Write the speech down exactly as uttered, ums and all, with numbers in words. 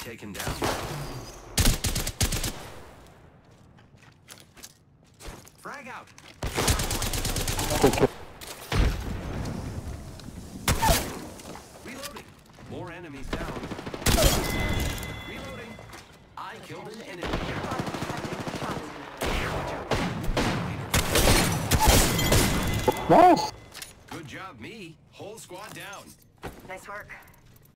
taken down. Frag out. Reloading. More enemies down. Reloading. I killed an enemy. Nice. Good job, me. Whole squad down. Nice work.